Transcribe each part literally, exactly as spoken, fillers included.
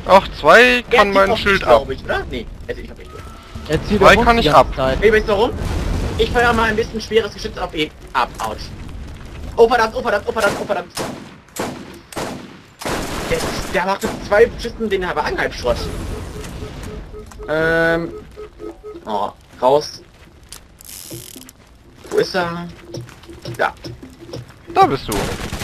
Ach, zwei kann Er mein zieht Schild auf ab. glaube ich, oder? Nee, also ich hab nicht. Er zieht Zwei auf uns kann die ich ganze ab. Zeit. Nee, weißt du warum? Ich feuer mal ein bisschen schweres Geschütz auf ihn ab. Autsch. Oh verdammt, oh verdammt, oh verdammt, oh verdammt. Der, der macht jetzt zwei Schüssen, den habe Anhalb Schrott. Ähm. Oh, raus. Wo ist er? Da. Da bist du.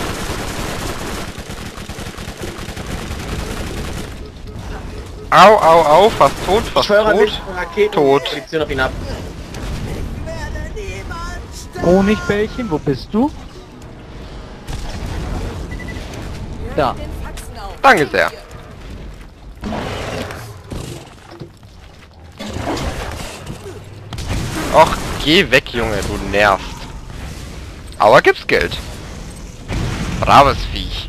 Au, au, au, fast tot, Ich fast feuere ein tot. bisschen Raketen Tot. Munition auf ihn ab. Honigbällchen, wo bist du? Da. Danke sehr. Och, geh weg, Junge, du nervst. Aber gibt's Geld. Braves Viech.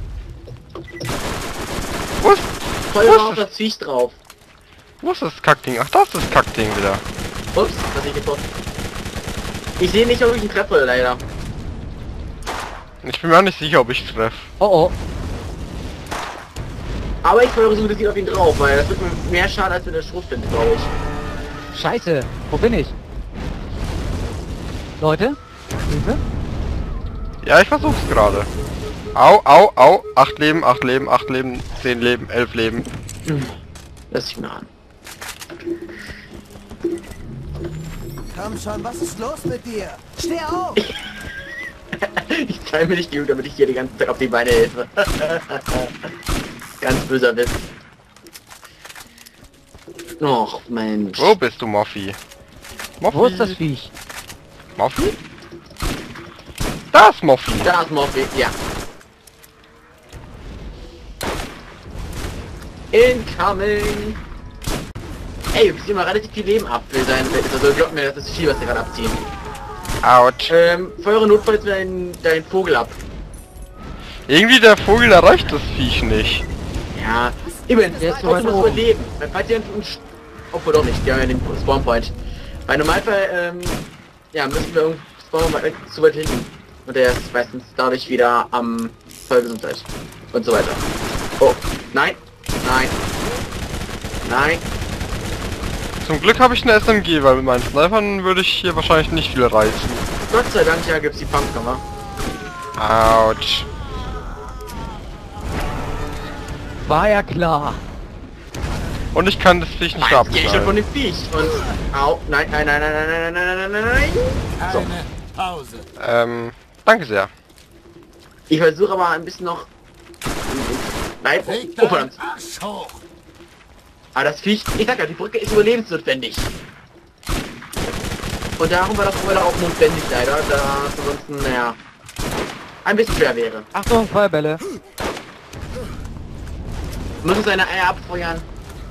Wo ist, Feuer wo auf ist, das, das Viech drauf. wo ist das Kackding? Ach, da ist das Kackding wieder. Ups, was ich getroffen. Ich sehe nicht, ob ich ihn treffe, leider. Ich bin mir auch nicht sicher, ob ich treffe. Oh oh. Aber ich feuere so ein bisschen auf ihn drauf, weil das wird mir mehr Schaden als mit der Schrotflinte, glaube ich. Scheiße. Wo bin ich? Leute? Hilfe? Ja, ich versuch's gerade. Au, au, au. Acht Leben, acht Leben, acht Leben, zehn Leben, elf Leben. Lass ich mal an. Komm schon, was ist los mit dir? Steh auf! Ich teile mir nicht genug, damit ich hier die ganze Zeit auf die Beine helfe. Ganz böser Witz. Och, Mensch. Wo bist du, Moffi? Moffi? Wo ist das Viech? Moffi? Da ist Moffi. Da ist Morphe, ja. Incoming! Ey, wir ziehen mal relativ viel Leben ab für sein. Also glaub mir, das ist viel, was wir gerade abziehen. Autsch. Ähm, feuere notfalls deinen dein Vogel ab. Irgendwie der Vogel erreicht das Viech nicht. Ja, übrigens, Der das ist ist so weit das oben. Überleben. Weil falls ihr einen... Obwohl doch nicht, die haben ja den Spawnpoint. Bei Normalfall, ähm, ja, müssen wir irgendwie spawnen weit- zu weit hinten. Und der ist meistens dadurch wieder am Vollgesundheit. Und so weiter. Oh, nein, nein, nein. Zum Glück habe ich eine S M G, weil mit meinen Snipern würde ich hier wahrscheinlich nicht viel reißen. Gott sei Dank, ja, gibt's die Pumpkammer. Autsch. War ja klar. Und ich kann das Viech nicht Nein, jetzt geh ich schon von abschneiden. dem Viech. Und, au, nein, nein, nein, nein, nein, nein, nein, nein, nein, nein, nein. So. Eine Pause. Ähm, danke sehr. Ich versuche aber ein bisschen noch... Nein, Leg oh deinen verdammt. Arsch hoch. Aber das Viech, ich sag ja, die Brücke ist überlebensnotwendig. Und darum war das Spoiler auch notwendig leider, da es ansonsten, naja, ein bisschen schwer wäre. Achtung, Feuerbälle. Muss es seine Eier abfeuern.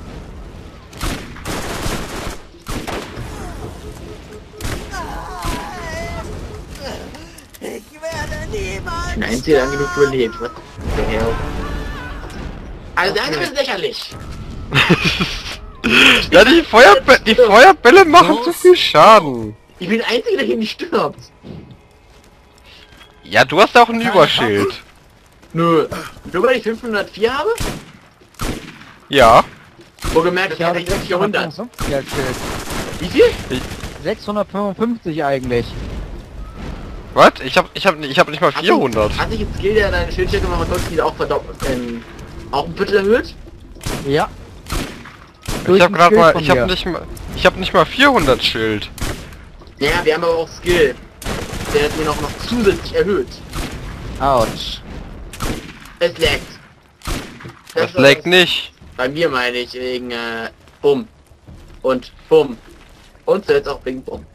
Ich werde niemals. Ich bin der Einzige, der lang genug überlebt. Was the hell? Also der andere ist lächerlich. Ja, die, Feuerbe die Feuerbälle machen zu viel Schaden. Ich bin der Einzige, der hier nicht stirbt. Ja, du hast ja auch ein Überschild. Nö. Nur weil ich fünfhundertvier habe? Ja. Wo gemerkt, ich Ja, hatte jetzt vierhundert. sechshundertfünfundfünfzig als Schild. Wie viel? sechshundertfünfundfünfzig eigentlich. Was? Ich hab, ich hab, ich hab nicht mal Hast du- vierhundert. Hat sich jetzt Skill, der deine Schildstärke machen konnte, wieder auch verdoppelt, ähm, auch ein bisschen erhöht? Ja. Ich Durch hab ein grad Skill mal, von ich hab mir. nicht mal, ich hab nicht mal vierhundert Schild. Ja, wir haben aber auch Skill. Der hat mir noch, noch zusätzlich erhöht. Autsch. Es laggt. Das war leckt nicht. Bei mir meine ich wegen, äh, Bumm. Und Bumm. Und jetzt auch wegen Bumm.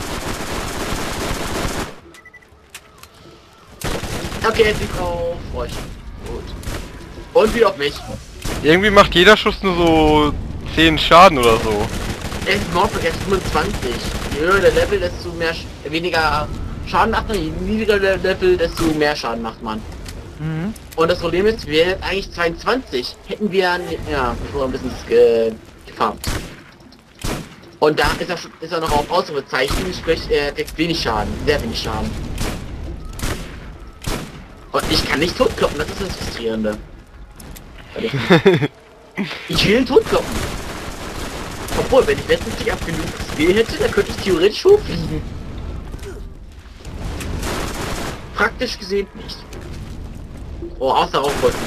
Okay, jetzt liegt auf euch. Gut. Und wieder auf mich. Irgendwie macht jeder Schuss nur so zehn Schaden oder so. Es ist Morphic jetzt fünfundzwanzig. Je höher der Level, desto mehr Sch weniger Schaden macht man. Je niedriger der Level, desto mehr Schaden macht man. Mhm. Und das Problem ist, wir hätten eigentlich zweiundzwanzig. Hätten wir, ja, bevor ein bisschen ge gefarmt. Und da ist er, schon- ist er noch auf Ausrufezeichen, sprich, er kriegt wenig Schaden. Sehr wenig Schaden. Und ich kann nicht totkloppen, das ist das Frustrierende. Ich will ihn totkloppen. Obwohl, wenn ich letztendlich ab genug Skill hätte, dann könnte ich theoretisch hochfliegen. Praktisch gesehen nicht. Oh, außer Rauchwolken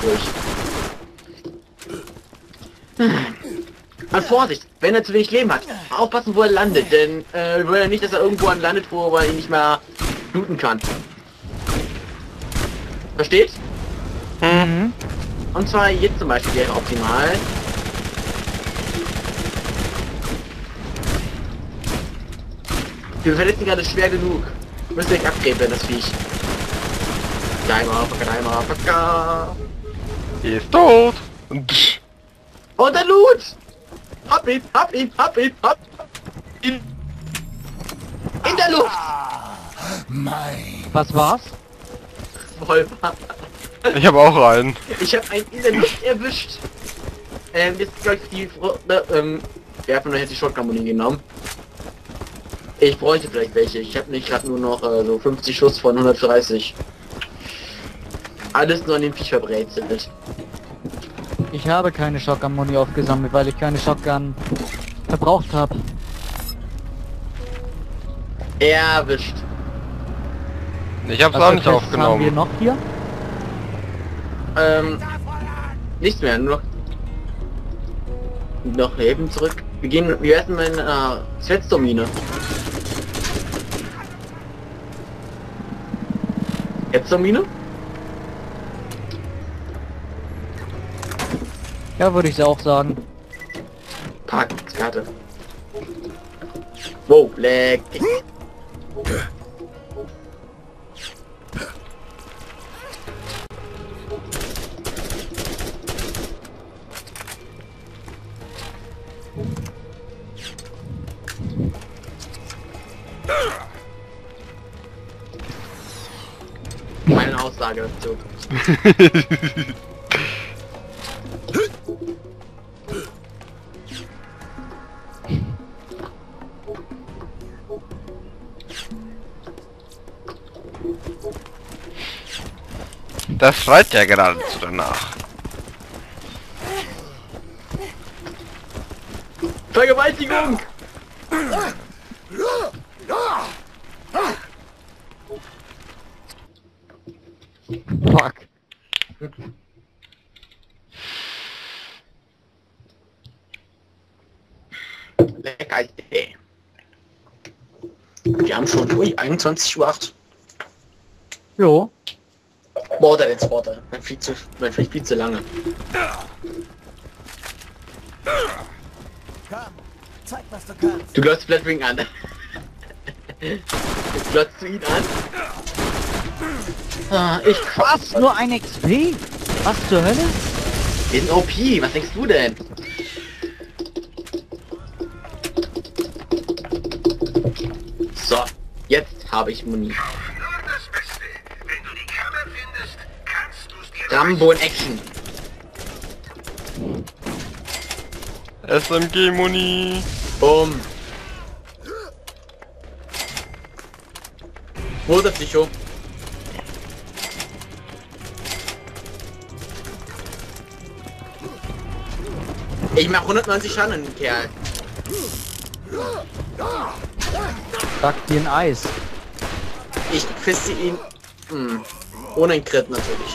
durch. Und Vorsicht, wenn er zu wenig Leben hat, aufpassen, wo er landet, denn äh, wir wollen ja nicht, dass er irgendwo an landet, wo er ihn nicht mehr looten kann. Versteht? Mhm. Und zwar jetzt zum Beispiel wäre optimal. Wir verletzen gerade schwer genug. Müsst ihr euch abgeben, das Viech. Dimer, Fucker, Dimer, Fucker. Die ist tot. Und psch. Und der Loot! Hab ihn, hab ihn, hab ihn, hab ihn. In der Luft! Mein. Was war's? Voll. Ich habe auch einen. Ich habe einen in der Luft erwischt. Ähm, jetzt glaube ich die Fro ne, ähm, wir haben nur jetzt die Shotgun-Muni genommen. Ich bräuchte vielleicht welche. Ich habe nicht gerade nur noch äh, so fünfzig Schuss von hundertdreißig. Alles nur an dem Viech verbrezelt. Ich habe keine Shotgun-Muni aufgesammelt, weil ich keine Shotgun verbraucht habe. Erwischt. Ich hab's Was auch für nicht Tests haben wir aufgenommen. noch hier? Ähm, nichts mehr, nur noch, noch eben zurück. Wir gehen, wir essen mal in äh, Zwetzdomine. Jetzt Domine? Ja, würde ich auch sagen. Parkexperte. Wow, leck. Meine Aussage dazu. Das schreit ja geradezu danach. Vergewaltigung! Fuck. Lecker, ey. Wir haben schon ui, einundzwanzig Uhr acht. Jo. Border jetzt Border. Man fliegt zu, man fliegt viel zu lange. Komm, zeig, was du kannst. Du glotzt Flatwing an. Glotzt du ihn an? Ah, ich Was? Nur ein X P? Was zur Hölle? Wir sind O P, was denkst du denn? So, jetzt habe ich Muni. Rambo in Action. S M G-Muni. Bumm. Wo ist der Psycho? Ich mach hundertneunzig Schaden an den Kerl. Sagt dir ein Eis. Ich fiste ihn. Hm. Ohne einen Crit natürlich.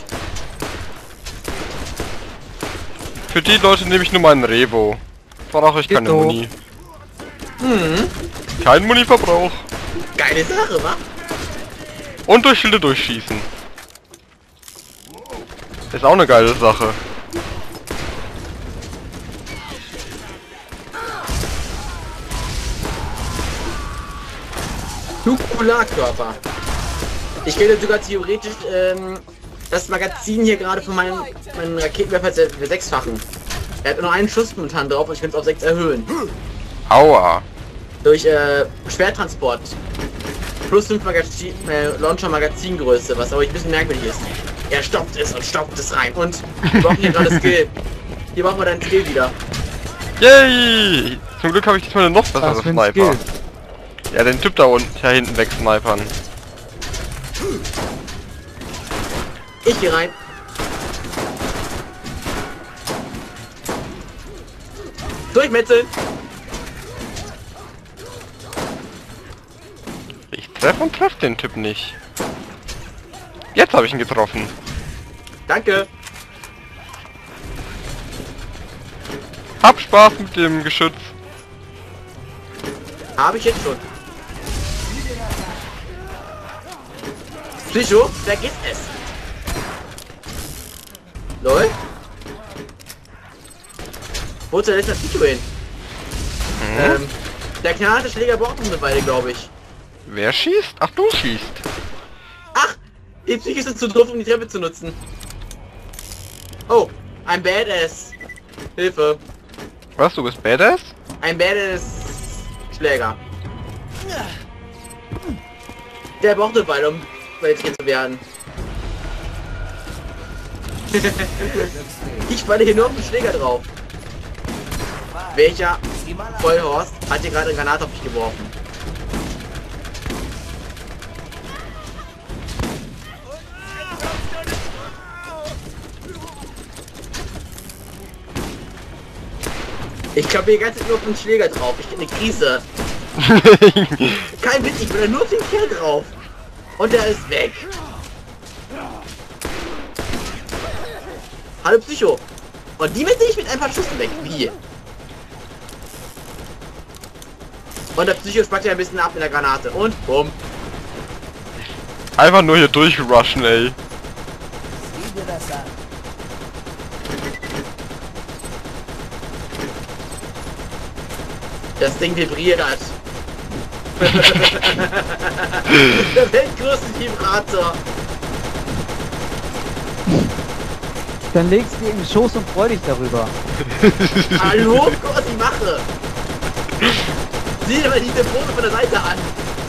Für die Leute nehme ich nur meinen Revo. Brauche ich keine Ditto. Muni. Hm. Kein Muni-Verbrauch. Geile Sache, wa? Und durch Schilde durchschießen. Ist auch eine geile Sache. Nukularkörper. Ich könnte sogar theoretisch ähm, das Magazin hier gerade von meinem, meinem Raketenwerfer versechsfachen. Er hat nur einen Schuss momentan drauf und ich könnte es auf sechs erhöhen. Aua. Durch äh, Schwertransport. Plus fünf Magazin, äh, Launcher Magazingröße, was aber ein bisschen merkwürdig ist. Er stoppt es und stoppt es rein. Und wir brauchen hier gerade Skill. Hier brauchen wir deinen Skill wieder. Yay! Zum Glück habe ich diesmal eine noch bessere Was für ein Sniper. Skill. Ja, den Typ da unten, da hinten weg snipern. Ich geh rein. Durchmetzeln! Ich treffe und treffe den Typ nicht. Jetzt habe ich ihn getroffen. Danke! Hab Spaß mit dem Geschütz. Habe ich jetzt schon. Psycho, vergiss es! Lol? Wo zur letzten Psycho hin? Hm? Ähm, der knallte Schläger braucht noch eine Weile, glaube ich. Wer schießt? Ach, du schießt. Ach! Die Psyche sind zu doof, um die Treppe zu nutzen. Oh, ein Badass. Hilfe. Was, du bist Badass? Ein Badass Schläger. Der braucht eine Weile, um qualifiziert zu werden. Ich falle hier nur auf den Schläger drauf. Welcher Vollhorst hat hier gerade eine Granate auf mich geworfen? Ich glaube hier die ganze Zeit nur auf den Schläger drauf. Ich bin eine Krise. Kein Witz, ich bin da nur auf den Kerl drauf. Und der ist weg. Hallo Psycho. Und die mit ich mit ein paar Schüssen weg. Wie? Und der Psycho spackt ja ein bisschen ab in der Granate. Und bumm. Einfach nur hier durchrushen, ey. Sieh dir das an. Das Ding vibriert. Der weltgrößte Vibrator. Dann legst du dir in den Schoß und freu dich darüber. Hallo, guck, was ich mache. Sieh dir mal die Symbole von der Seite an.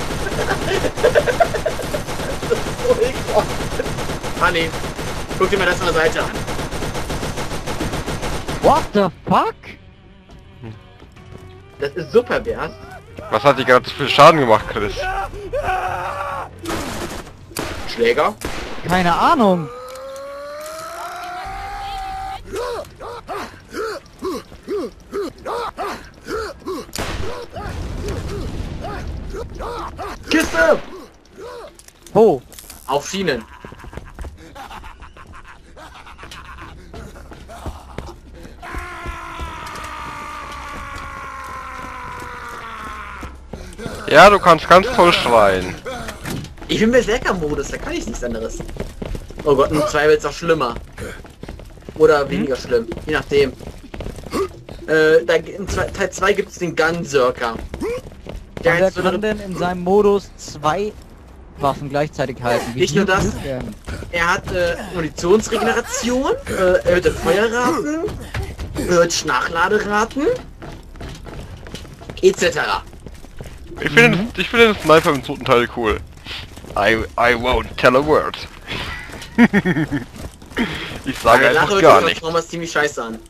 Das ist so ekelhaft. Ah nee, guck dir mal das von der Seite an. What the fuck? Das ist super, Bärs. Was hat die gerade so viel Schaden gemacht, Chris? Schläger? Keine Ahnung. Kiste! Wo? Auf Schienen. Ja, du kannst ganz toll schreien. Ich bin Berserker-Modus, da kann ich nichts anderes. Oh Gott, in zwei wird es auch schlimmer. Oder weniger schlimm, je nachdem. Äh, da, in zwei, Teil zwei gibt es den Gunzerker. Der Wer hat so kann eine, denn in seinem Modus zwei Waffen gleichzeitig halten? Wie Nicht nur viel das. ist denn? er hat äh, Munitionsregeneration, äh, erhöhte Feuerraten, erhöhte Nachladeraten, et cetera. Ich finde mhm. ich finde den Sniper im zweiten Teil cool. I, I won't tell a word. Ich sage Danach einfach hört gar sich nichts. Transformers ziemlich scheiße an.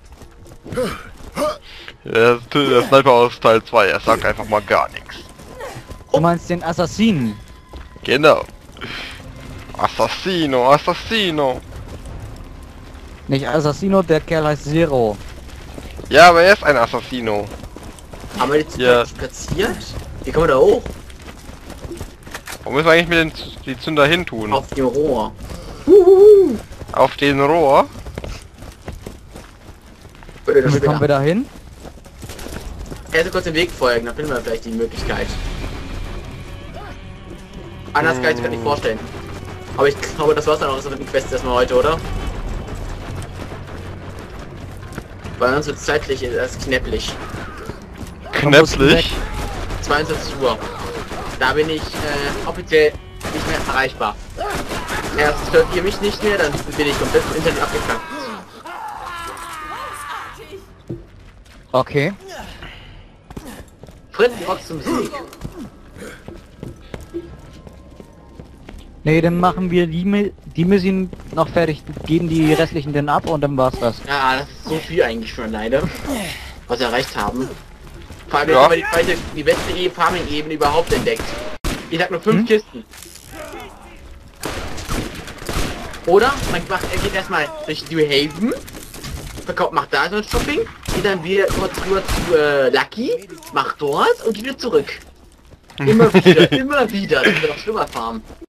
Der, der Sniper aus Teil zwei, er sagt einfach mal gar nichts. Du meinst den Assassinen? Genau. Assassino, Assassino. Nicht Assassino, der Kerl heißt Zero. Ja, aber er ist ein Assassino. Haben wir die Ja. Zünder platziert? Wie kommen wir da hoch? Wo müssen wir eigentlich mit den Z- die Zünder hin tun? Auf dem Rohr. Huhuhu. Auf den Rohr? Würde das Wie kommen wir später. da hin? Erst kurz den Weg folgen, dann finden wir vielleicht die Möglichkeit. Anders kann ich es mir nicht vorstellen. Aber ich glaube, das war's dann auch so mit den Quests erstmal heute, oder? Bei uns wird es zeitlich erst knäpplich. Knäpplich? zweiundzwanzig Uhr. Da bin ich äh, offiziell nicht mehr erreichbar. Erst hört ihr mich nicht mehr, dann bin ich komplett vom Internet abgekackt. Okay. Frittenbox zum Sieg. Nee, dann machen wir die, Mi- die Mission noch fertig, geben die restlichen dann ab und dann war's das. Ja, das ist so viel eigentlich schon alleine, was wir erreicht haben. Vor allem Ja. haben wir die, zweite, die beste e Farming-Ebene überhaupt entdeckt. Ich sag nur fünf Hm? Kisten. Oder man macht, er geht erstmal durch New Haven, verkauft, macht da so ein Shopping, geht dann wieder kurz rüber zu äh, Lucky, macht dort und geht wieder zurück. Immer wieder, immer wieder. Das wird auch schlimmer farmen.